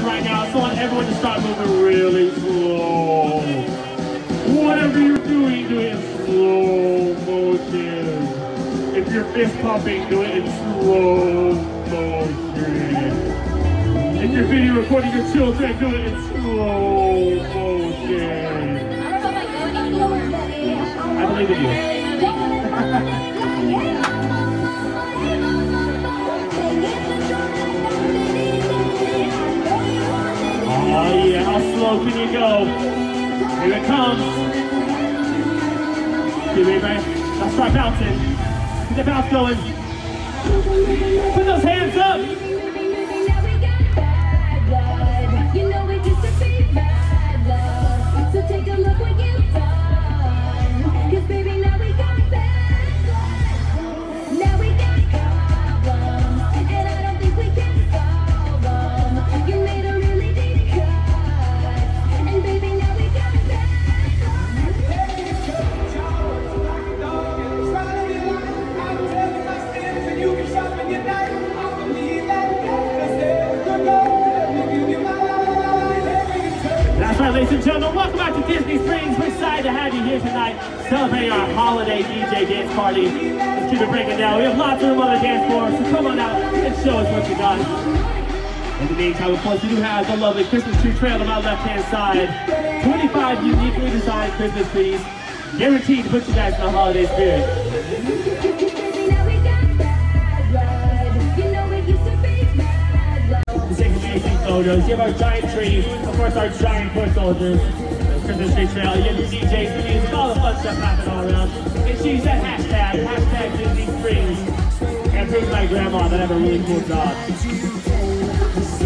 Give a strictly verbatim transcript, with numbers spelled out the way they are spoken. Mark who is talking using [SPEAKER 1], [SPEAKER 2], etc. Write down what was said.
[SPEAKER 1] right now, so I want everyone to start moving really slow. Whatever you're doing, do it in slow motion. If you're fist pumping, do it in slow motion. If you're video recording your children, do it in slow motion. I believe in you. Oh yeah, how slow can you go? Here it comes. Get ready, man. Now start bouncing. Get the bounce going. Put those hands up. You know it used to be bad love. So take a look what you've done. Cause baby, now we got bad blood. Now we got problems. And I don't think we can solve them. You made a really deep cut. And baby, now we got bad That's right, ladies and gentlemen, welcome back to Disney Springs. We're excited to have you here tonight, celebrating our holiday D J dance party. Let's keep it breaking down. We have lots of other dance floors, so come on out and show us what you got. In the meantime, of course, we do have the lovely Christmas tree trail on my left-hand side. twenty-five uniquely designed Christmas trees, guaranteed to put you guys in the holiday spirit. Photos. You have our giant tree, of course our giant foot soldiers, Christmas tree trail, you have your D Js, the music, all the fun stuff happening all around. And she's that hashtag, hashtag Disney Springs, and proves my grandma that I have a really cool job.